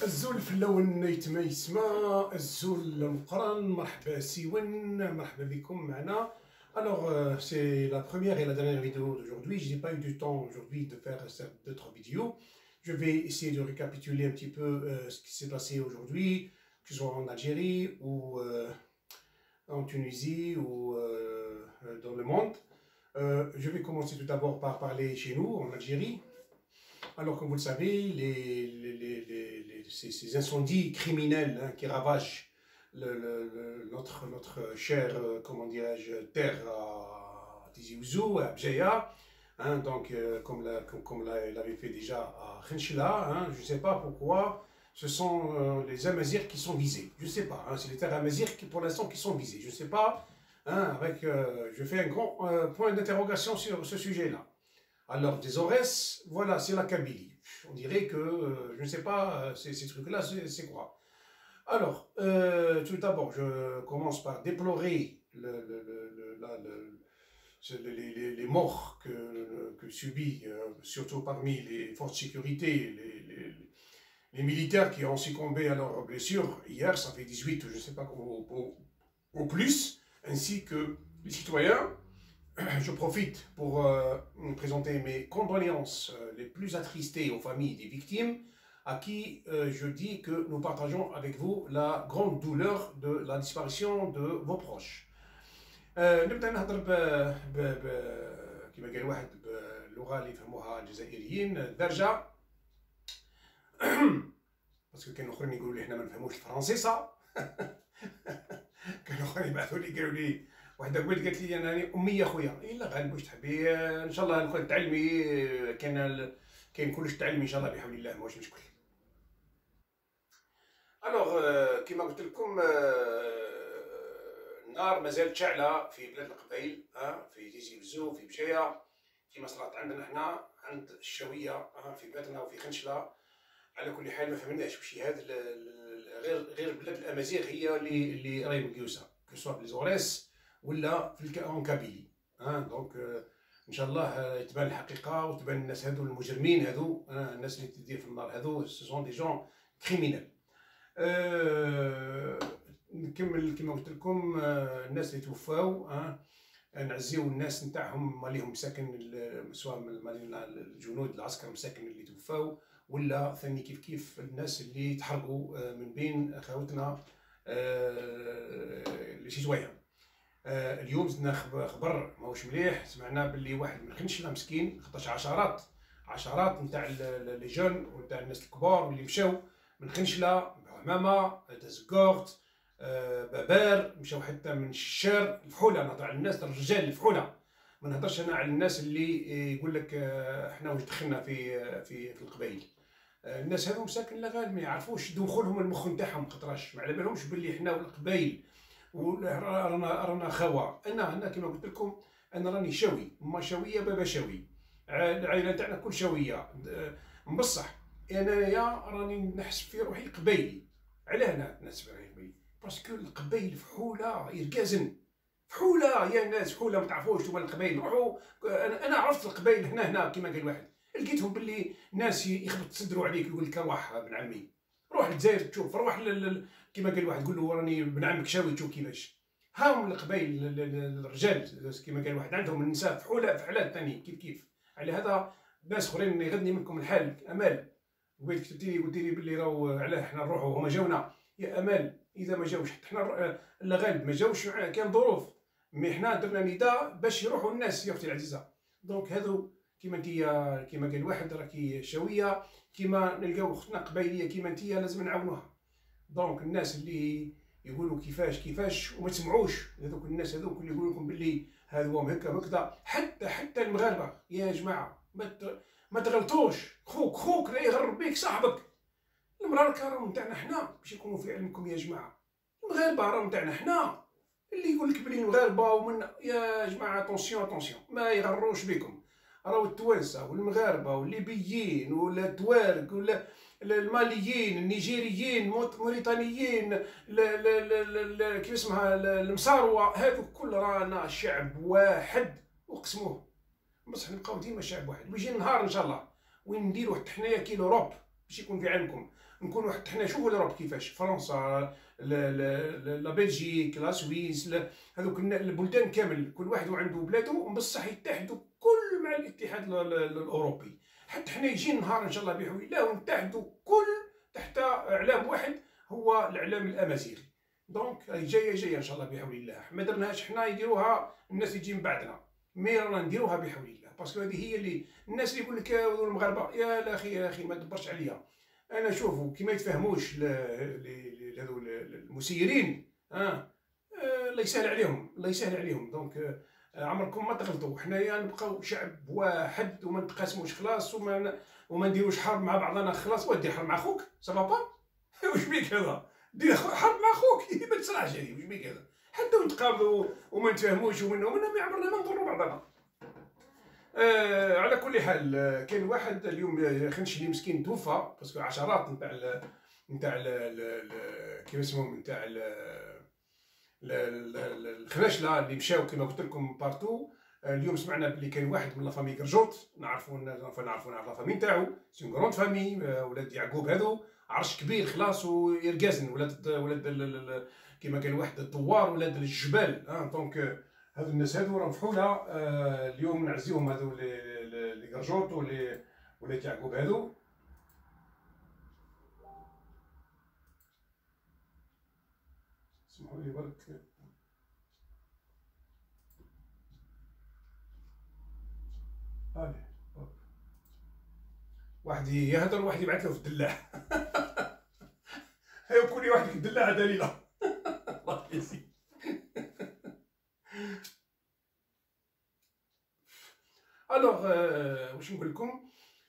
الزول في اللون يسمى الزول المقرن. مرحبا سيون، مرحبا بكم معنا. Alors, c'est la première et la dernière vidéo d'aujourd'hui. Je n'ai pas eu du temps aujourd'hui de faire d'autres vidéos. Je vais essayer de récapituler un petit peu ce qui s'est passé aujourd'hui, que ce soit en Algérie ou en Tunisie ou dans le monde. Je vais commencer tout d'abord par parler chez nous, en Algérie. Alors, comme vous le savez, ces incendies criminels qui ravagent notre chère, comment dirais-je, terre à Tizi Ouzou, à Bjeya, donc comme l'avait fait déjà à Khenchela, je ne sais pas pourquoi, ce sont les Amazirs qui sont visés. Je ne sais pas, c'est les terres Amazirs qui pour l'instant qui sont visés. Je ne sais pas, je fais un grand point d'interrogation sur ce sujet-là. Alors, des Aurès, voilà, c'est la Kabylie. On dirait que, je ne sais pas, ces trucs-là, c'est quoi? Alors, tout d'abord, je commence par déplorer les morts que subit, surtout parmi les forces de sécurité, les militaires qui ont succombé à leurs blessures. Hier, ça fait 18, je ne sais pas, au plus, ainsi que les citoyens. Je profite pour présenter mes condoléances les plus attristées aux familles des victimes, à qui je dis que nous partageons avec vous la grande douleur de la disparition de vos proches. نبدأ نهضر كما قال واحد باللغة اللي يفهموها الجزائريين الدارجة، باسكو كاين اخرين يقولوا لي حنا ما نفهموش الفرنسيسة. كانوا اخرين يبعثوا لي قالوا لي وحده قبيل قالت لي انا اميه خويا، الا غالب واش تحبي ان شاء الله نكون تعلمي، كاين كلش تعلمي ان شاء الله بحول الله، ماهوش مشكل. الوغ كيما قلت لكم النار مازالت شاعله في بلاد القبائل، في تيزي وزو، في بجايه، كيما صرات عندنا هنا عند الشاويه في بلادنا وفي خنشله. على كل حال ما فهمناش واش هذا غير بلاد الامازيغ هي اللي راهي مقيوسه، كسوا في ليزوريس ولا في اون كابيلي. دونك ان شاء الله تبان الحقيقه وتبان الناس هذو المجرمين هذو، الناس اللي تدير في النار هذو سون دي جون كريمينال. نكمل كما قلت لكم الناس اللي توفاو، نعزيو الناس نتاعهم ماليهم مساكن، سواء الجنود العسكر مساكن اللي توفاو، ولا ثاني كيف الناس اللي تحرقوا من بين خاوتنا لي سيتويان. اليوم زدنا خبر ماهوش مليح، سمعنا باللي واحد من خنشله مسكين، خاطرش عشرات نتاع لي جون ونتاع الناس الكبار اللي مشاو من خنشله، عمامه، تزكورت، بابار، مشاو حتى من الشار الفحوله. نهضر على الناس الرجال الفحوله، ما نهضرش انا على الناس اللي يقول لك احنا واش دخلنا في القبائل. الناس هذو مساكن لا غالب ما يعرفوش دخولهم المخ نتاعهم، خاطرش ما على بالهمش باللي حنا والقبائل رانا خوا. انا كما قلت لكم انا راني شاوي، ما شاويه بابا شاوي، العائله تاعنا كل شاويه. بصح انايا راني نحسب في روحي قبايلي. علاه انا نحسب في روحي قبايلي؟ باسكو القبايل فحوله يركازن، فحوله يا ناس، فحوله ما تعرفوش هما القبايل. روحوا انا عرفت القبايل هنا كما قال واحد، لقيتهم باللي ناس يخبط صدروا عليك يقول لك روح ابن عمي، روح للجزائر تشوف، روح كما قال واحد قول له راني ابن عمك شاوي تشوف كيفاش. هاهم القبائل الرجال كما قال واحد عندهم النساء فحولات ثاني كيف. على هذا ناس اخرين يغني منكم الحال. امال قبيل كتبتي قلتي لي باللي راهو علاه حنا نروحوا هما جاونا. يا امال اذا ما جاوش حنا لا غالب ما جاوش، كان ظروف، مي حنا درنا نداء باش يروحوا الناس يا اختي العزيزه. دونك هذو كيما انتيا كيما قال واحد راكي شاويه، كيما نلقاو اختنا قبايليه كيما انتيا لازم نعاونوها. دونك الناس اللي يقولوا كيفاش وما تسمعوش هذوك الناس هذوك اللي يقولوا لكم باللي هذوهم هكا وهكذا، حتى المغاربه يا جماعه ما تغلطوش. خوك لا يغرر بيك صاحبك. المغاربه راهم نتاعنا حنا، باش يكونوا في علمكم يا جماعه. المغاربه راهم نتاعنا حنا، اللي يقول لك بلي المغاربه ومن يا جماعه اتونسيون ما يغروش بكم. راهو التوانسه والمغاربه والليبيين ولا التوارك ولا الماليين، النيجيريين، موريتانيين، كيف اسمها المصاروه، هذو كل رانا شعب واحد وقسموه. بصح نبقاو ديما شعب واحد، ويجي النهار ان شاء الله وين نديرو حتى حنايا كي لوروب باش يكون في علمكم. نكونوا حتى حنا شوفوا لوروب كيفاش، فرنسا، لا بلجيك، لا سويس، هذوك البلدان كامل كل واحد وعنده بلاده، بصح يتحدوا كل مع الاتحاد الاوروبي. حتى حنا يجي نهار ان شاء الله بحول الله ونتحدوا كل تحت اعلام واحد، هو الاعلام الامازيغي. دونك راهي جايه ان شاء الله بحول الله. ما درناهاش حنا، يديروها الناس اللي يجي من بعدنا، مي رانا نديروها بحول الله. باسكو هذه هي اللي الناس اللي يقول لك المغاربه يا اخي يا اخي ما تدبرش عليا. انا شوفوا كي ما يتفهموش هذو المسيرين، الله يسهل عليهم، الله يسهل عليهم. دونك عمركم ما تغلطوا. حنايا نبقاو شعب واحد وما نتقاسموش خلاص، وما نديروش حرب مع بعضنا خلاص. ودير حرب مع خوك سافا با واش بيك هذا؟ دير حرب مع خوك ما تصلحش هذه، واش بيك هذا؟ حتى ونتقابلوا وما نتفاهموش ومنا ما عمرنا ما نضروا بعضنا. على كل حال، كاين واحد اليوم خنشلي مسكين توفى، باسكو عشرات نتاع كيف اسمهم نتاع الخناشله اللي مشاو كما قلت لكم بارتو. اليوم سمعنا بلي كاين واحد من لافامي كرجوط، نعرفوا نعرف لافامي نتاعو، سي اون غروند فامي، ولاد يعقوب هذو عرش كبير خلاص ويرقازن، ولاد كما قال واحد الدوار، ولاد الجبال. دونك هذو الناس هذو راهم فحوله. اليوم نعزيهم هذو لي كرجوط ولاد يعقوب هذو. اسمحوا لي برك، واحد يهدر وواحد يبعث له في الدلاع. هاي كل واحد في الدلاع دليله. الله يسي. الوغ واش نقول لكم،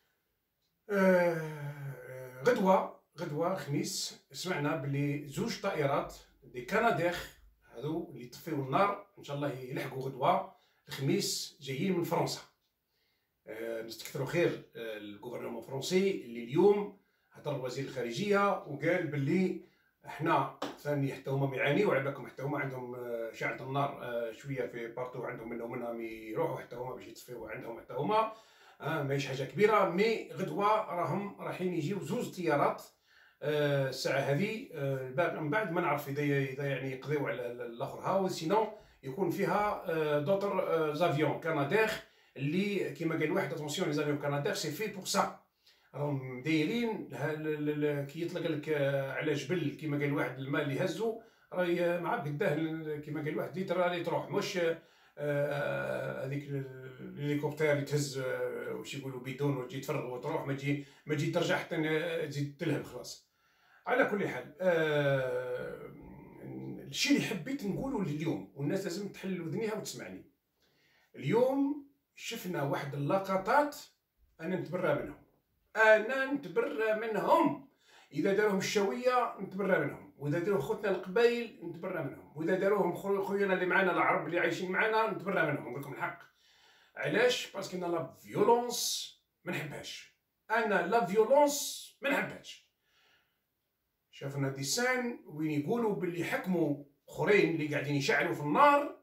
غدوه خميس سمعنا بلي زوج طائرات دي كنداخ هذو اللي طفيو النار ان شاء الله يلحقوا غدوه الخميس جايين من فرنسا. نستكثروا خير الجوفرنمون فرونسي اللي اليوم هضر وزير الخارجيه وقال باللي احنا ثاني حتى هما يعانيو، على بالكم حتى هما عندهم شعلة النار شويه في بارتو عندهم، منهم يروحوا حتى هما باش يطفيو عندهم حتى هما. ماهيش حاجه كبيره، مي غدوه راهم رايحين يجيو زوج طيارات الساعه هذه. من بعد ما نعرف اذا يعني يقضيو على الاخر هاو، سينو يكون فيها دوتر زافيون كنداخ اللي كيما قال واحد اتونسيون لي زافيون كنداخ سي في بور سا. راهم دايرين كي يطلق لك على جبل كيما قال واحد الماء اللي هزو راهي مع قداه كيما قال واحد ليتر راه تروح، مش هذيك الهليكوبتر اللي تهز واش يقولوا بيدون وتجي تفرغ وتروح، ما تجي ترجع حتى تزيد تلهب خلاص. على كل حال، الشيء اللي حبيت نقوله اليوم والناس لازم تحل ودنيها وتسمعني. اليوم شفنا واحد اللقطات انا نتبرى منهم. اذا داروهم الشويه نتبرى منهم، واذا داروه خوتنا القبايل نتبرى منهم، واذا داروهم خوينا اللي معنا العرب اللي عايشين معنا نتبرى منهم. نقول لكم الحق، علاش؟ باسكو انا لا فيولونس ما نحبهاش. شافنا ديسان وين يقولوا باللي حكموا اخرين اللي قاعدين يشعلوا في النار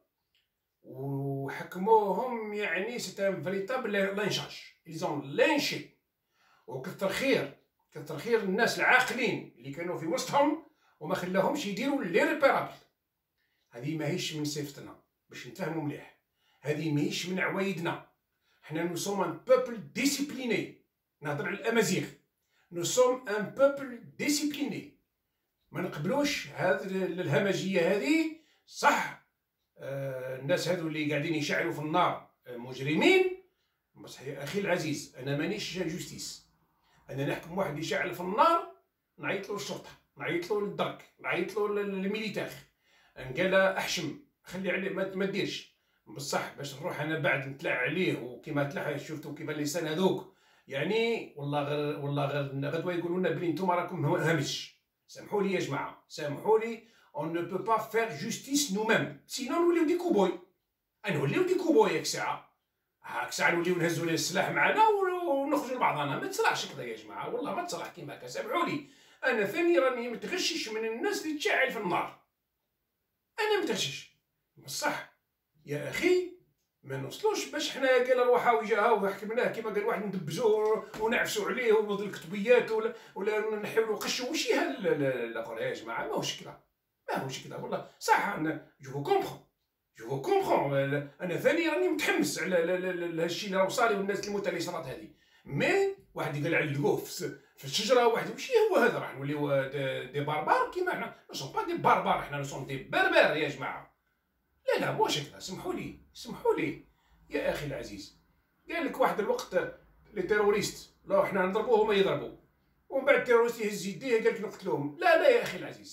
وحكموهم، يعني سيتان فريتابل لانشاج، إلزون لانشي. وكثر خير الناس العاقلين اللي كانوا في وسطهم وما خلاهمش يديروا لي ريبيرابل. هذه ماهيش من صفتنا باش نتفاهموا مليح، هذه ماهيش من عوايدنا. حنا نو سوم ان بوبل ديسيبليني، نهضر على الامازيغ، نو سوم ان بوبل ديسيبليني. ما نقبلوش هذه الهمجيه هذه. صح، الناس هذو اللي قاعدين يشعلوا في النار مجرمين، بصح يا اخي العزيز انا مانيش جوستيس. انا نحكم واحد يشعل في النار نعيط له الشرطه، نعيط له للدرك، نعيط له للميليتاخ، قال احشم خلي عليه ما ديرش. بصح باش نروح انا بعد نتلع عليه وكيما تلع شفتوا كيما اللسان هذوك، يعني والله غير غدوه يقولوا لنا بلي نتوما راكم همج. سامحوا لي يا جماعه، سامحوا لي. on ne peut pas faire justice nous-mêmes sinon نوليو دي كوبوي. نوليو دي كوبوي هاك ساعه نوليو نهزوا لي السلاح معنا ونخرجوا لبعضنا. ما تصلحش كذا يا جماعه، والله ما تصلح كيما هكا. سامحوا لي، انا ثاني راني متغشش من الناس اللي تشعل في النار، انا متغشش. بصح يا اخي ما نوصلوش باش حنا قال روحها وجاها وحكمناه كيما قال واحد ندبزو ونعفسو عليه ونوض الكتبيات ولا نحاولوا نقشوا وشي الاخر يا جماعه ماهوش كذا ماهوش كذا والله صح انا جو فو كومبخون انا ثاني راني متحمس على هادشي اللي راه وصالي والناس الموتى اللي صرات هذه مي واحد قال علقوه في الشجره واحد وشي هو هذا راح نوليو دي باربار كيما حنا نو سون با دي باربار حنا نو سون دي بربر يا جماعه لا ماهوش هكذا سمحوا لي يا اخي العزيز قال لك واحد الوقت لي تيروريست لا حنا نضربوه هما يضربوا ومن بعد التيروريست يهز يديه قال لك نقتلوهم لا يا اخي العزيز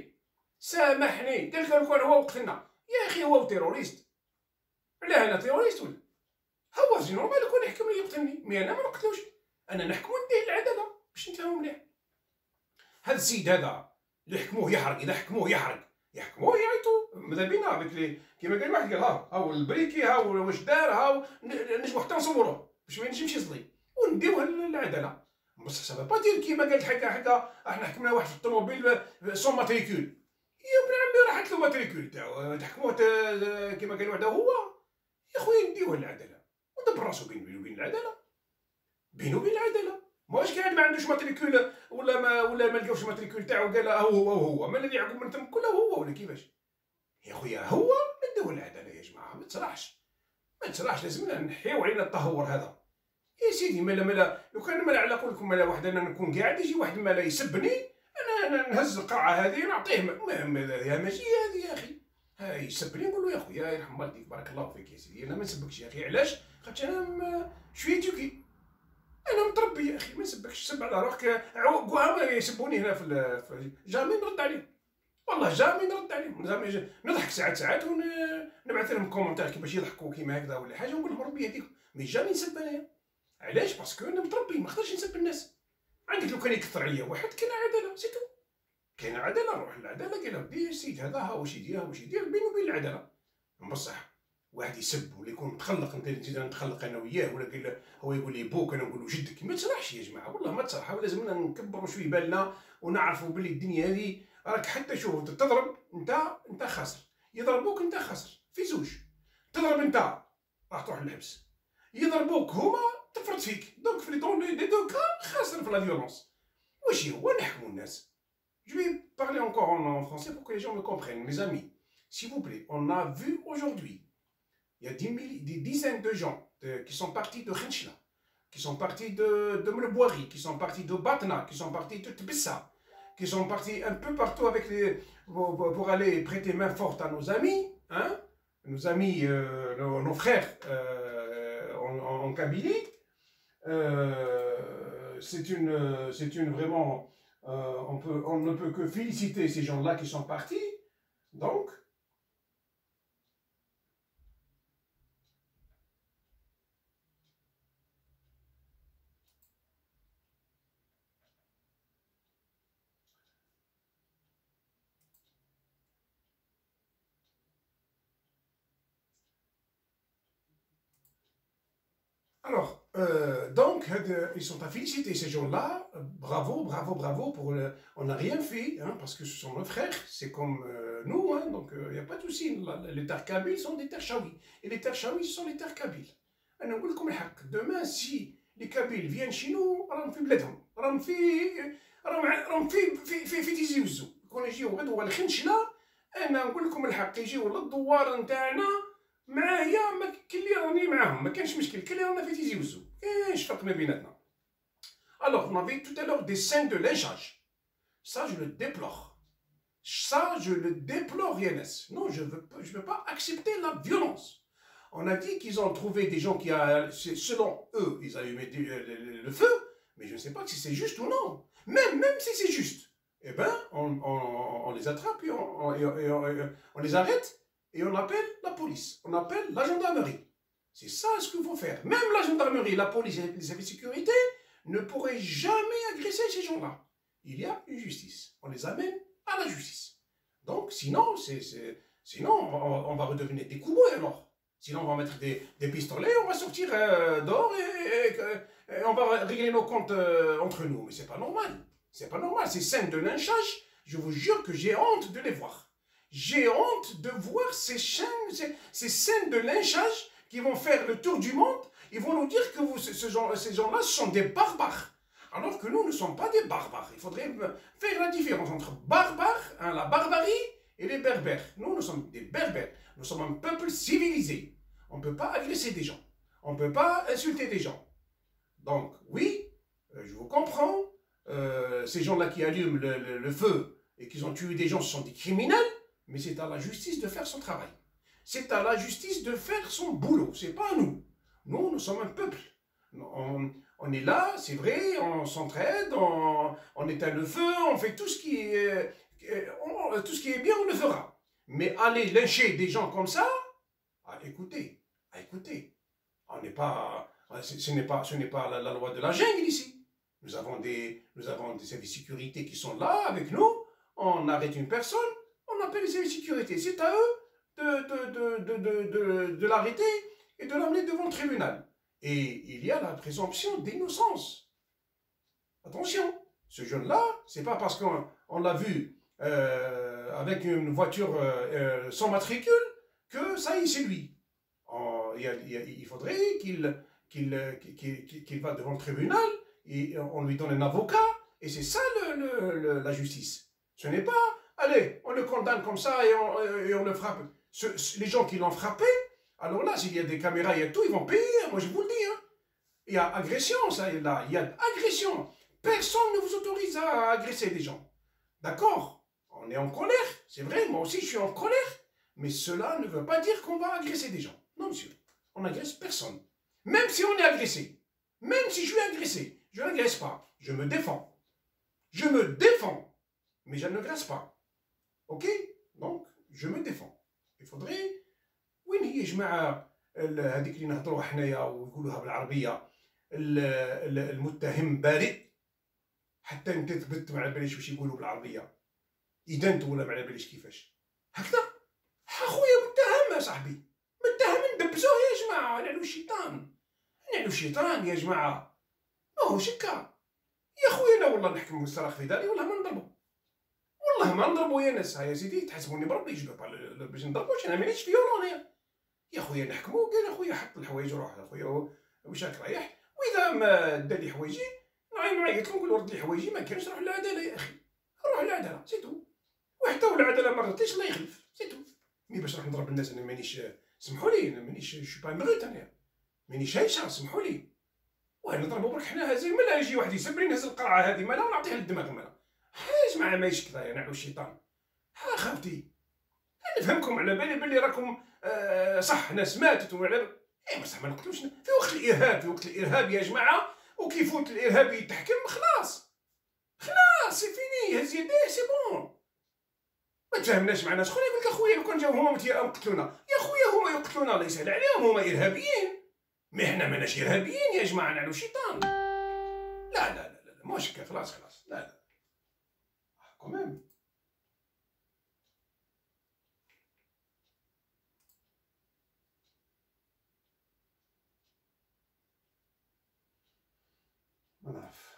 سامحني قال لك كان هو وقتلنا يا اخي هو تيروريست علاه انا تيروريست ولا هو سي نورمال يكون يحكم لي يقتلني مي انا ما نقتلوش انا نحكمو نديه العداله باش نتفاهمو مليح هذا السيد هذا اللي حكموه يحرق اذا حكموه يعيطوا ماذا بينا هذاك كيما قال واحد قال هاو البريكي هاو واش دار هاو نجمو حتى نصوروه باش ما ينجمش يصلي ونديوه العداله بصح سافا با دير كيما قال حكا احنا حكمنا واحد في الطوموبيل سون ماتريكول يا ابن عمي راحت له ماتريكول تاعو تحكموه كيما قال واحد هو يا خويا نديوه العداله ودبر راسو بينو وبين العداله ماهوش قاعد ما عندوش ماتريكول ولا ما لقاوش ماتريكول تاعو قال هو ما الذي يعقب من تم كله هو ولا كيفاش يا خويا هو نديوه العداله يا جماعه ما تصرحش لازمنا نحيو علينا التهور هذا يا سيدي مالا لو كان مالا على قولكم مالا واحد انا نكون قاعد يجي واحد مالا يسبني انا نهز القرعه هذه نعطيه يا ماشي هذه يا اخي يسبني نقول له يا خويا يرحم والديك بارك الله فيك يا سيدي انا ما نسبكش يا اخي علاش خاطر انا شويه تركي انا متربي يا اخي ما نسبكش سب على روحك قوام يسبوني هنا في جامي نرد عليهم والله جامي نرد عليهم جامي نضحك ساعات ونبعث لهم كومونتير كيفاش يضحكوا كيما هكذا ولا حاجه ونقول لهم ربي يهديكم مي جامي نسب انايا علاش باسكو انا متربي ما نقدرش نسب الناس عندك لو كان يكثر عليا واحد كاين عداله سيتو كاين عداله نروح للعداله قال ودي السيد هذا ها واش يدير بينه وبين العداله بصح واحد يسب ولا يكون متخلق نزيد نتخلق انا وياه ولا قال هو يقول لي بوك انا نقول له جدك ما تصرحش يا جماعه والله ما تصرح لازمنا نكبروا شويه بالنا ونعرفوا بلي الدنيا هذه راك حتى شوف تضرب انت خاسر يضربوك انت خاسر في زوج تضرب انت راح تروح للحبس يضربوك هما تفرط فيك دونك في لي دو كا خاسر في لا فيولونس واش هو نحكموا الناس Je vais parler encore en français pour que les gens me comprennent. Mes amis, s'il vous plaît, on a vu aujourd'hui, il y a des dizaines de gens qui sont partis de Khenchla, qui sont partis de Mleboiri, qui sont partis de Batna, qui sont partis de Tbissa, qui sont partis un peu partout avec pour aller prêter main forte à nos amis, hein, nos frères en Kabylie. C'est une vraiment... on ne peut que féliciter ces gens-là qui sont partis. Donc, donc, ils sont à féliciter ces gens-là. Bravo pour on n'a rien fait, hein, parce que ce sont nos frères, c'est comme nous, hein, donc il n'y a pas de souci. Les terres kabyles sont des terres chaouis, et les terres chaouis sont les terres kabyles. Demain, si les Kabyles viennent chez nous, راهم في بلادهم، راهم في تيزي وزو، يكون يجيو غدوة الخنشلة، أنا نقول لكم الحق يجيو للدوار نتاعنا معايا كاين اللي راني معاهم ما كانش مشكل كاين اللي رانا في تيزي وزو كاينش فرق ما بيناتنا. Alors on avait tout à l'heure des scènes de lynchage. Ça je le déplore. Yanis. Non, je veux pas accepter la violence. On a dit qu'ils ont trouvé des gens qui selon eux, ils allumaient le feu, mais je ne sais pas si c'est juste ou non. Même si c'est juste, eh ben on les attrape et on les arrête. Et on appelle la police, on appelle la gendarmerie. C'est ça ce qu'il faut faire. Même la gendarmerie, la police et les services de sécurité ne pourraient jamais agresser ces gens-là. Il y a une justice. On les amène à la justice. Donc sinon, on va redevenir des cow-boys alors. Sinon on va mettre des pistolets, on va sortir dehors et on va régler nos comptes entre nous. Mais c'est pas normal. C'est pas normal. Ces scènes de lynchage, je vous jure que j'ai honte de les voir. J'ai honte de voir ces scènes de lynchage qui vont faire le tour du monde, ils vont nous dire que ces gens-là sont des barbares. Alors que nous ne sommes pas des barbares. Il faudrait faire la différence entre barbares, hein, la barbarie, et les berbères. Nous sommes des berbères. Nous sommes un peuple civilisé. On ne peut pas agresser des gens. On ne peut pas insulter des gens. Donc, oui, je vous comprends. Ces gens-là qui allument le feu et qui ont tué des gens, ce sont des criminels. Mais c'est à la justice de faire son travail. C'est à la justice de faire son boulot. C'est pas à nous. Nous sommes un peuple. On est là, c'est vrai, on s'entraide, on éteint le feu, on fait tout ce qui est, tout ce qui est bien, on le fera. Mais aller lyncher des gens comme ça, écoutez, ce n'est pas la loi de la jungle ici. Nous avons des services de sécurité qui sont là avec nous. On arrête une personne, on appelle les services de sécurité. C'est à eux de l'arrêter et de l'amener devant le tribunal. Et il y a la présomption d'innocence. Attention, ce jeune-là, c'est pas parce qu'on l'a vu avec une voiture sans matricule que ça y est, c'est lui. Il faudrait qu'il va devant le tribunal et on lui donne un avocat. Et c'est ça la justice. Ce n'est pas, allez, on le condamne comme ça et on le frappe. Les gens qui l'ont frappé, alors là, s'il y a des caméras, il y a tout, ils vont payer, moi je vous le dis. Hein. Il y a agression, ça, là, il y a agression. Personne ne vous autorise à agresser des gens. D'accord? On est en colère, c'est vrai, moi aussi je suis en colère. Mais cela ne veut pas dire qu'on va agresser des gens. Non, monsieur, on n'agresse personne. Même si on est agressé, même si je suis agressé, je n'agresse pas, je me défends. Je me défends, mais je n'agresse pas. Ok? Donc, je me défends. Il faudrait... وين هي يا جماعه هذيك اللي نهضروها حنايا ويقولوها بالعربيه المتهم بارئ حتى انت تثبت ما على باليش واش يقولوا بالعربيه اذا انت ولا ما على باليش كيفاش هكذا اخويا متهم يا صاحبي متهم ندبسوه يا جماعه نعلو الشيطان يا جماعه ماهوش هكا يا خويا انا والله نحكم بالصراخ في داري والله ما نضربو يا ناس يا سيدي تحسبوني بربي باش نضربو انا مانيش فيولون يا خويا نحكمو قال اخويا حط الحوايج وروح اخويا واش راك رايح واذا ما دا لي حوايجي نعيط له نقول له رد لي حوايجي ما كانش روح للعداله يا اخي روح للعداله سي تو وحتى والعداله ما ردتش الله يخلف سي تو مي باش راح نضرب الناس انا مانيش سمحوا لي انا مانيش شو با مغوت انا مانيش هايشه سمحوا لي نضربو برك حنا هازي مالا يجي واحد يسب لي نهز القرعه هذه مالا ونعطيه للدماغ مالا حاج مع مايش كذا نعلو الشيطان ها خاوتي نفهمكم على بالي بلي راكم صح ناس ماتت وعلى بصح ما نقتلوش في وقت الارهاب يا جماعه وكي يفوت الارهابي يتحكم خلاص سي فيني هز يديه سي بون ما تفاهمناش مع ناس. شكون يقول لك اخويا لو كان جاو هما يقتلونا يا خويا هما يقتلونا الله يسهل عليهم هما ارهابيين مي حنا ماناش ارهابيين يا جماعه نعلو الشيطان لا ماهوش هكا خلاص لا كوميم ما نعرف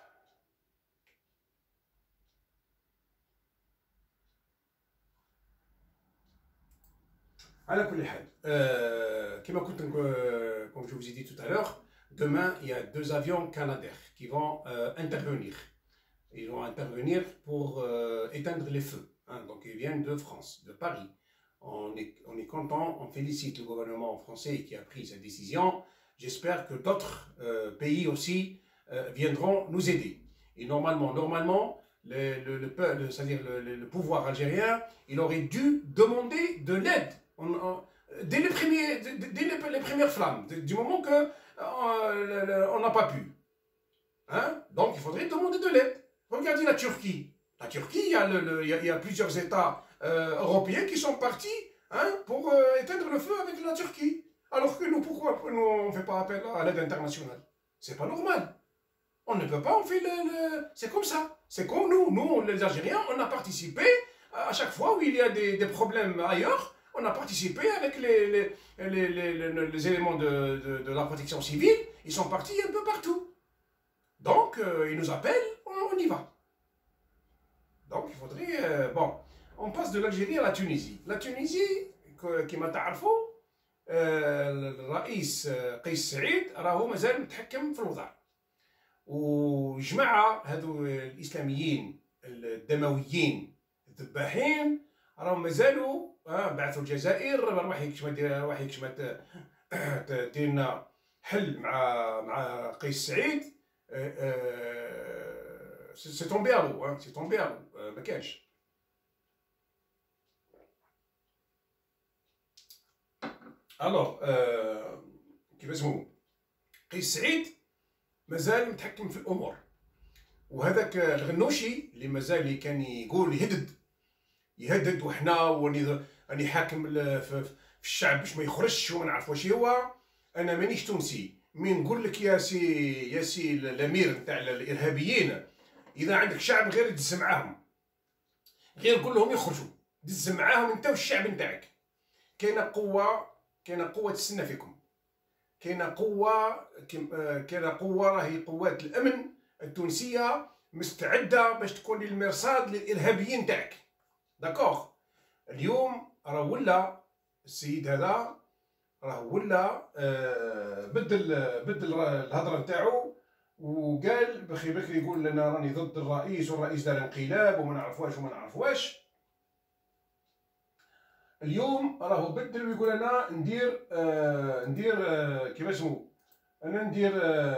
على كل حال كما كنت comme je vous ai dit tout à l'heure, demain il y a 2 avions canadaires qui vont intervenir. Ils vont intervenir pour éteindre les feux. Hein. Donc ils viennent de France, de Paris. On est content, on félicite le gouvernement français qui a pris cette décision. J'espère que d'autres pays aussi viendront nous aider. Et normalement, c'est-à-dire le pouvoir algérien, il aurait dû demander de l'aide dès les premières flammes, du moment qu'on n'a pas pu. Hein? Donc il faudrait demander de l'aide. Regardez la Turquie. La Turquie, il y a plusieurs États européens qui sont partis pour éteindre le feu avec la Turquie. Alors que nous, pourquoi on ne fait pas appel à l'aide internationale? C'est pas normal. On ne peut pas, on fait c'est comme ça. C'est comme nous, les Algériens, on a participé à chaque fois où il y a des problèmes ailleurs, on a participé avec les éléments de la protection civile, ils sont partis un peu partout. Donc, ils nous appellent, on y va. Donc, il faudrait... bon, on passe de l'Algérie à la Tunisie. La Tunisie, qui m'a ta'arfou, الرئيس قيس سعيد راهو مازال متحكم في الوضع، وجماعه هذو الاسلاميين الدمويين الذباحين راهم مازالوا بعثوا الجزائر روح يكشمت دير لنا حل مع قيس سعيد. سي طومبي الو سي طومبي الو ما كانش. الوغ كيف اسمو قيس سعيد مازال متحكم في الامور، وهذاك الغنوشي اللي مازال اللي كان يقول يهدد وحنا راني حاكم في الشعب باش ما يخرجش وما نعرف واش هو. انا مانيش تونسي، مين نقول لك يا سي الامير نتاع الارهابيين، اذا عندك شعب غير دز معاهم، غير قول لهم يخرجوا، دز معاهم انت والشعب نتاعك. كاينه قوه تستنى فيكم، كاينه قوه راهي قوات الامن التونسيه مستعده باش تكون المرصاد للارهابيين تاعك. داكوغ. اليوم راه ولا السيد هذا راه ولا بدل الهضره نتاعو، وقال بخي يقول لنا راني ضد الرئيس والرئيس دار انقلاب وما نعرف واش. اليوم راهو بدل ويقول انا ندير كيف اسمو، انا ندير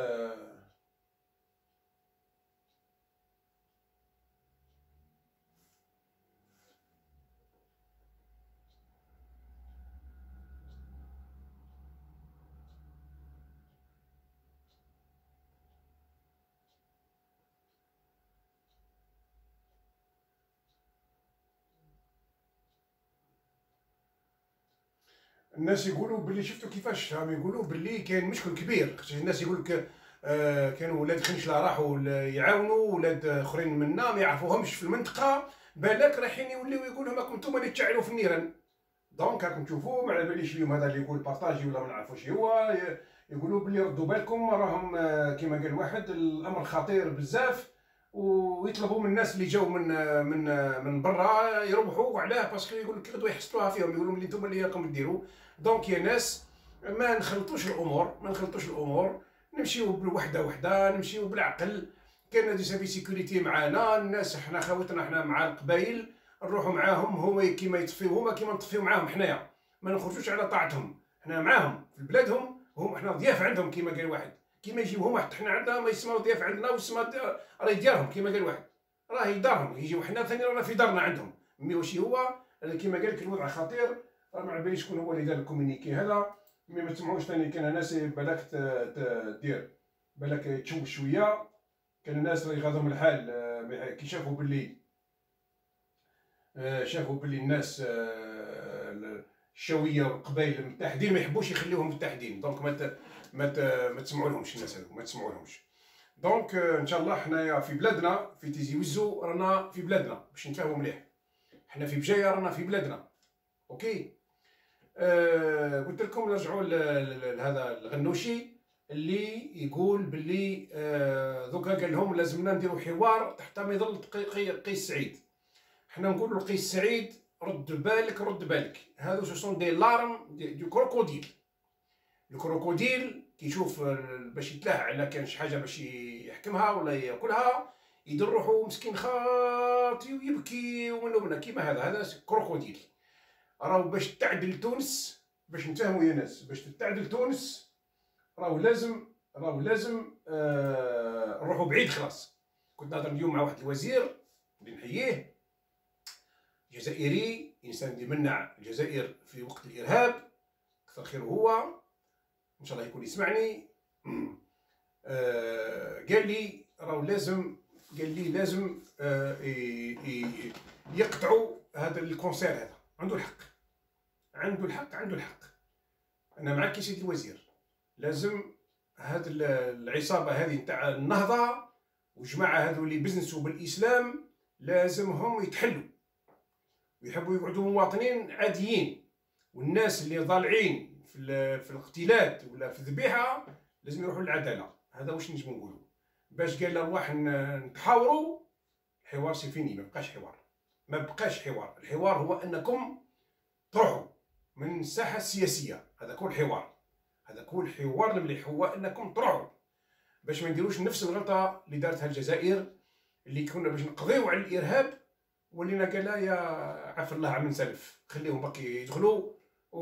الناس يقولوا باللي شفتوا كيفاش راهم يقولوا باللي كاين مشكل كبير. الناس يقول لك كانوا ولاد خنشله راحوا يعاونوا ولاد اخرين منا ما يعرفوهمش في المنطقه، بالك رايحين يوليو يقولوا راكم نتوما اللي تشعلوا في النيران. دونك راكم تشوفوا ما على باليش اليوم هذا اللي يقول بارطاجي ولا ما نعرفوش هو، يقولوا باللي ردوا بالكم راهم كما قال واحد الامر خطير بزاف، ويطلبوا من الناس اللي جاوا من برا يربحوا علاه، باسكو يقول لك يقدروا يحصلوها فيهم، يقولوا لي نتوما اللي راكم ديروا. دونك يا ناس ما نخلطوش الامور، نمشيو بالوحده وحده، نمشيو بالعقل. كاين دي سافي سيكوريتي معانا الناس، حنا خاوتنا حنا مع القبايل نروحوا معاهم، هما كيما يطفيو هما كيما نطفيو معاهم حنايا، ما نخرجوش على طاعتهم. حنا معاهم في بلادهم، هم حنا ضياف عندهم كيما قال واحد، كيما يجيو هما حتى حنا عندنا ما يسمعوا ضياف عندنا ويسمى راهي ديارهم كيما قال واحد، راهي دارهم. يجيو حنا ثاني رانا في دارنا عندهم. مي واش هو كيما قال لك الوضع خطير، راه ما على باليش شكون هو اللي دار الكومونيكي هذا. مي ما تسمعوش ثاني، كاين ناس بالك دير بالك تشوش شويه. كان الناس اللي غاضهم الحال كي شافوا باللي الناس الشويه والقبائل متحدين ما يحبوش يخليوهم متحدين. دونك ما تسمعولهمش الناس هذو، ما تسمعولهمش. دونك ان شاء الله حنايا في بلادنا في تيزي وزو رانا في بلادنا باش نتفاهموا مليح. حنا في بجايه رانا في بلادنا. اوكي. قلت لكم نرجعوا لهذا الغنوشي اللي يقول باللي دوكا قال لهم لازمنا نديروا حوار تحت مظله قيس سعيد. حنا نقولوا لقيس سعيد رد بالك، هذو سون دي لارم دو كروكوديل. الكروكوديل كيشوف باش يتلاها على كان شي حاجه باش يحكمها ولا ياكلها، يدير روحو مسكين خاطي ويبكي ومنه كيما هذا كروكوديل. راهو باش تعدل تونس، باش نتفاهموا يا ناس، باش تتعدل تونس راهو لازم نروحوا بعيد. خلاص كنت نهضر اليوم مع واحد الوزير اللي نحييه، جزائري، انسان اللي منع الجزائر في وقت الارهاب، كثر خيره هو، ان شاء الله يكون يسمعني. قال لي راهو لازم يقطعوا هذا الكونسير هذا. عنده الحق. انا معاك يا سيدي الوزير، لازم هاد العصابه هذه نتاع النهضه وجماعه هذو اللي بزنسوا بالاسلام لازمهم يتحلوا ويحبوا يقعدوا مواطنين عاديين، والناس اللي ضالعين في الاقتيالات ولا في الذبيحه لازم يروحوا للعداله. هذا واش نجمو نقولوا. باش قال ارواح نتحاوروا، الحوار سي فيني، ما بقاش حوار. الحوار هو انكم تروحوا من الساحه السياسيه. هذا كل حوار، هذا كل حوار المليح هو انكم تروحوا باش ما نديروش نفس الغلطه اللي دارتها الجزائر، اللي كنا باش نقضيو على الارهاب ولينا قال لا يا عفى الله عمن سلف، خليهم باقي يدخلوا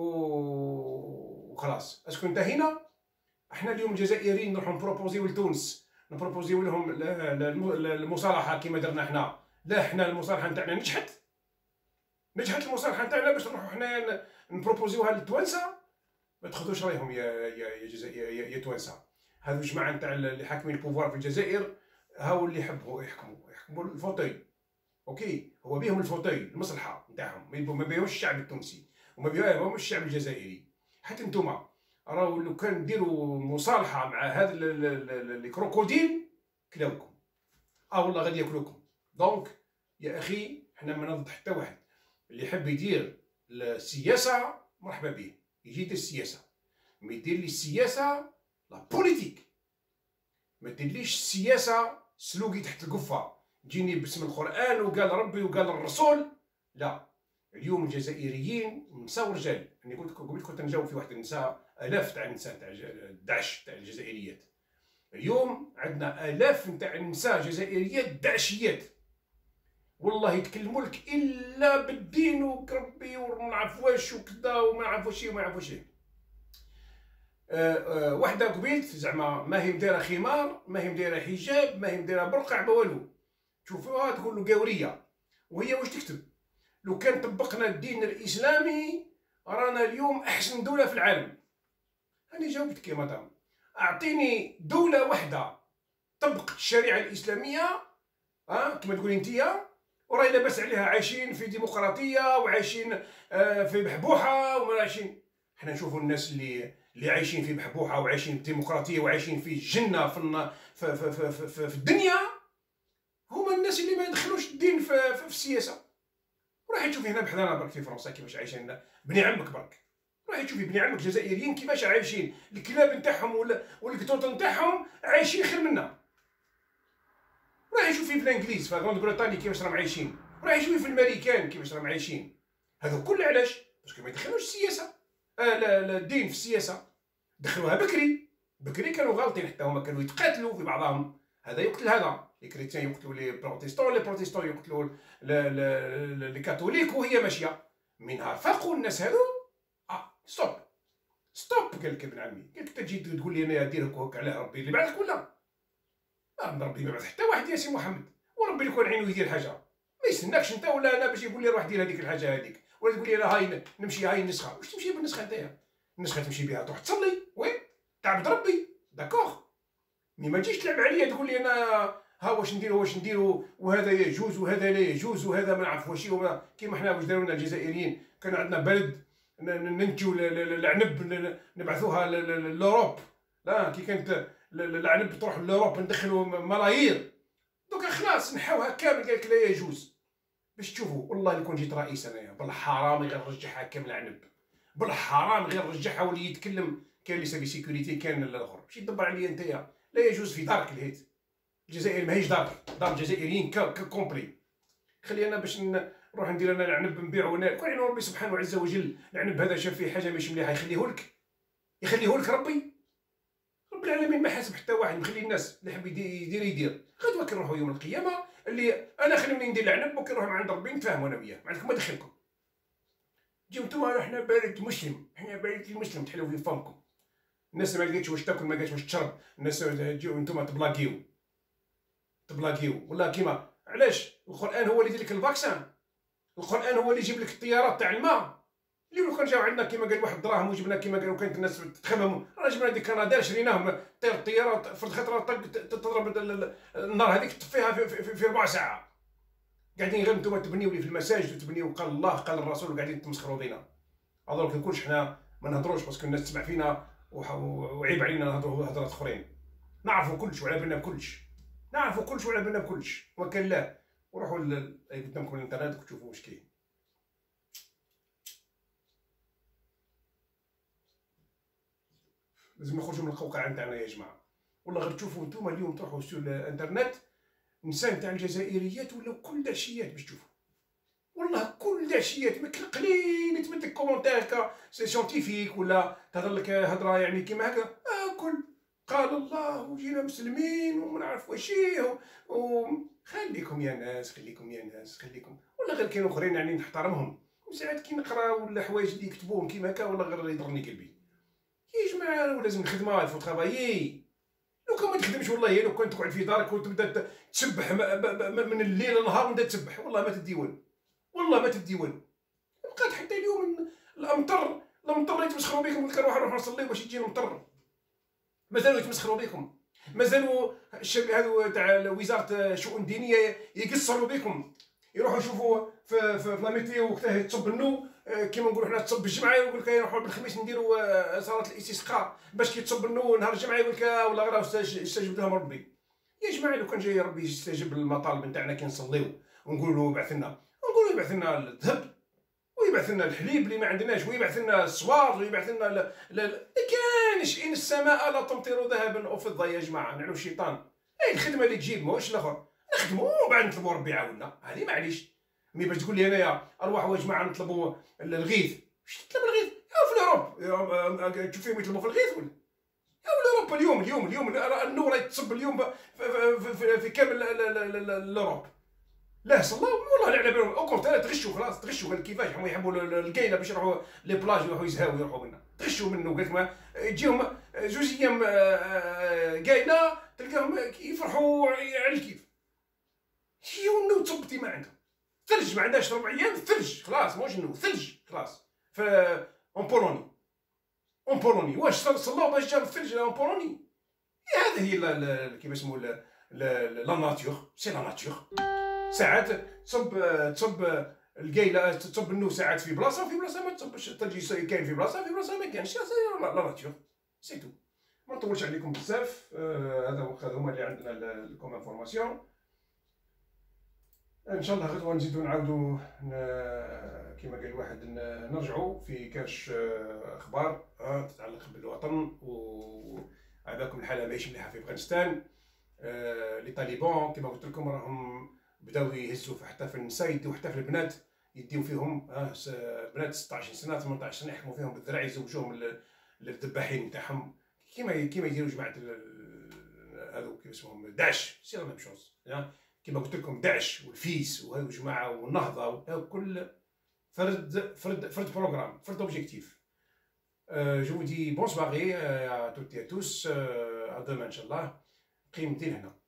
وخلاص. اسكو انتهينا؟ احنا اليوم الجزائريين نروحوا نبروبوزيو لتونس، نبروبوزيو لهم المصالحه كما درنا احنا. لا، احنا المصالحه نتاعنا نجحت المصالحه نتاعنا باش نروحوا حنايا نبروبوزيوها للتوانسه. ما تاخذوش رايهم يا جزائر يا توانسه. هذو الجماعه نتاع اللي حاكمين البوفوار في الجزائر هاو اللي يحبوا يحكموا الفوتوي. اوكي، هو بيهم الفوتوي المصلحه نتاعهم، ما بيهمش الشعب التونسي وما بيهمش الشعب الجزائري. حتى نتوما راهو لو كان ديروا مصالحه مع هذا الكروكوديل كلاوكم، والله غادي ياكلوكم. دونك يا اخي حنا ما نضد حتى واحد اللي يحب يدير السياسه مرحبا به، يجي يدير السياسه. ما يدير لي السياسه لا بوليتيك، ما ديرليش السياسه سلوكي تحت القفه، تجيني باسم القران وقال ربي وقال الرسول. لا، اليوم الجزائريين نساء ورجال. يعني قلت كنت نجاوب في واحد النساء، الاف تاع النساء تاع داعش تاع الجزائريات. اليوم عندنا الاف نتاع النساء جزائريات داعشيات، والله يتكلموا لك الا بالدين وكربي وما نعرف واش وكذا وما نعرف واش وما نعرف واش. وحده قبيلت زعما ما هي مديره خمار، ما هي مديره حجاب، ما هي مديره برقع، ما والو. تشوفوها تقول له قاوريه، وهي واش تكتب؟ لو كان طبقنا الدين الاسلامي رانا اليوم احسن دوله في العالم. انا جاوبتك يا مدام، اعطيني دوله واحده طبقت الشريعه الاسلاميه كما تقولي انتيا وراي لاباس عليها، عايشين في ديمقراطيه وعايشين في بحبوحه وما عايشين. حنا نشوفوا الناس اللي عايشين في بحبوحه وعايشين في ديمقراطيه وعايشين في الجنه في الدنيا، هما الناس اللي ما يدخلوش الدين في السياسه. روحي تشوفي هنا بحذانا برك في فرنسا كيفاش عايشين بني عمك برك. روحي تشوفي بني عمك الجزائريين كيفاش عايشين، الكلاب نتاعهم والقطوط نتاعهم عايشين خير منا. روحي شوفي في الانجليز في غراند بريطانيا كيفاش راهم عايشين، روحي شوفي في الامريكان كيفاش راهم عايشين. هذا كله علاش؟ باسكو ما يدخلوش السياسه، لا الدين في السياسه. دخلوها بكري كانوا غالطين، حتى هما كانوا يتقاتلوا في بعضهم، هذا يقتل هذا، لي كريتيان يقتلوا لي بروتيستون، لي بروتيستون يقتلوا لي كاثوليك، وهي ماشيه. من نهار فاقوا الناس هذو ستوب قال لك ابن عمي، قال لك تجي تقول لي انا دير هكا على ربي اللي بعثك ولا؟ ربي ما بعث حتى واحد يا سي محمد، وربي يكون عينو يدير حاجه ما يستناكش انت ولا انا باش يقول لي روح دير هذيك الحاجه هذيك، ولا تقول لي انا هاي نمشي هاي النسخه. واش تمشي بالنسخه نتايا؟ النسخه تمشي بها تروح تصلي وي تعبد ربي، داكوغ. مي ما تجيش تلعب عليا تقول لي انا ها واش نديرو وهذا يجوز وهذا لا يجوز وهذا ما نعرف واش. كيما حنا واش دارونا الجزائريين، كان عندنا بلد ننتجو العنب نبعثوها لوروب. لا، كي كانت العنب تروح لوروب ندخلوا ملايير. دوكا خلاص نحاوها كامل، قالك لا يجوز. باش تشوفوا والله اللي كون جيت رئيس انايا بالحرام غير نرجعها كامل العنب، بالحرام غير نرجعها واللي يتكلم كان اللي سابي سيكوريتي كان الاخر. ماشي تدبر عليا نتايا، لا يجوز في دارك الهيت. الجزائر ماهيش دار الجزائريين كومبري. خلي انا باش نروح ندير انا العنب نبيعو انا، كون عين ربي سبحانه عز وجل العنب هذا شاف فيه حاجه ماشي مليحه يخليه لك ربي. رب العالمين ما حاسب حتى واحد، مخلي الناس اللي حب يدير. غدوه كي نروحوا يوم القيامه اللي انا خلوني ندير العنب وكي نروح عند ربي نتفاهموا انا وياه، ما عندكم ما دخلكم. جيو نتوما حنا بلد مسلم، حنا بلد المسلم تحلوا في فمكم. الناس ما لقيتش واش تاكل، ما لقيتش واش تشرب، الناس تجيو نتوما تبلاكيو والله. كيما علاش القران هو اللي يدير لك الفاكسان، القران هو اللي يجيب لك الطيارات تاع الماء. اليوم كان جاو عندنا كيما قال واحد دراهم وجبنا كيما قالوا كانت الناس تخمم، راه جبنا ديك كندا شريناهم طير الطياره في الخطره طق تضرب النار هذيك تطفيها في ربع ساعه. قاعدين غير نتوما تبنيو لي في المساجد وتبنيو قال الله قال الرسول وقاعدين تمسخروا بينا. هذوك كلش حنا ما نهضروش باسكو الناس تسمع فينا وعيب علينا نهضروا هضرات اخرين. نعرفوا كلش وعلى بالنا بكلش، وكان لا. وروحوا قدامكم الانترنت وتشوفوا واش كاين. لازم نخرجوا من القوقعه نتاعنا يا جماعه. والله غير تشوفوا نتوما اليوم تروحوا سو الانترنت، نساء نتاع الجزائريات ولاو كل داعشيات باش تشوفوا. والله كل عشيه قليل يتمد لك كومونتير هكا سيونتيفيك ولا تهضر لك هضره يعني كيما هكا كل قال الله وجينا مسلمين وما نعرف واش خليكم يا ناس خليكم يا ناس خليكم. ولا غير كاين اخرين يعني نحترمهم وساعات كي نقراو ولا حوايج اللي يكتبوهم كيما هكا ولا غير يضرني قلبي. يا جماعه لازم الخدمه الفو ترافايي. لو كان ما تخدمش والله لو كنت تقعد في دارك وتبدا تسبح من الليل للنهار وتبدا تسبح والله ما تديون والله ما تديون. بقات حتى اليوم الامطر يتمسخروا بكم. كان واحد نروح نصلي باش يجي المطر مازالوا يتمسخروا بكم. مازالوا الشباب هذو تاع وزاره الشؤون الدينيه يقصروا بكم. يروحوا يشوفوا في لا ميتيو وقتها تصب النو كيما نقولوا حنا تصب الجمعه يقول لك نروحوا بالخميس نديروا صلاه الاستسقاء باش كي تصب النو نهار الجمعه يقول لك والله راه استجب لهم ربي. يا جماعه لو كان جاي ربي يستجيب للمطالب نتاعنا كي نصليو ونقولوا بعث لنا نقولوا يبعث لنا الذهب ويبعث لنا الحليب اللي ما عندناش ويبعث لنا الصوار ويبعث لنا ما كانش ان السماء لا تمطر ذهبا او فضه يا جماعه نعلو الشيطان. اي الخدمه اللي تجيب ماهوش الاخر نخدموا ومن بعد نطلبوا ربي يعاوننا. هذه معليش مي باش تقول لي انايا ارواحوا يا جماعه نطلبوا الغيث. واش تطلب الغيث؟ في الاوروب تشوف فيهم يطلبوا في الغيث ولا اوروبا اليوم النور يتصب اليوم في كامل الاوروب. لا صلاو والله لا على بالهم او كونتر تغشوا خلاص تغشوا قال كيفاش هما يحبوا الكاينه باش يروحوا لي بلاج يروحوا يزهاو يروحوا منا تغشوا منه. قالت ما تجيهم جوج ايام كاينه تلقاهم يفرحوا على الكيف. يجيو النو تصبتي ما عندهم ثلج ما عندهاش 4 ايام ثلج خلاص ماهوش النو ثلج خلاص. ف اون بولوني واش صلاو باش جاب الثلج اون بولوني. هذه هي كيما يسموا لا ناتور سي لا ناتور. ساعات تصب القايله تصب النو ساعات في بلاصه وفي بلاصه ما تصبش. الثلج كاين في بلاصه في بلاصه ما كانش. لا ناتور سي تو. ما نطولش عليكم بزاف. هذا هما اللي عندنا الكوم انفورماسيون. ان شاء الله غدوه نزيدو نعاودو كما قال واحد نرجعو في كاش اخبار تتعلق بالوطن. وعباكم الحاله ماهيش مليحه في افغانستان. لي طالبان كما قلت لكم راهم بداو يهزوا حتى في النساء يديو حتى في البنات يديو فيهم بنات 16 سنه 18 سنه يحكموا فيهم بالذراع يزوجوهم للذباحين نتاعهم كيما يديروا جماعه هذو كيف اسمهم داعش. سي لا ميم شوز كما قلت لكم داعش والفيس وهذو جماعه والنهضه كل فرد بروغرام فرد اوبجيكتيف. جو vous dis bonne soirée à toutes et à tous. à demain ان شاء الله. قيمتين هنا.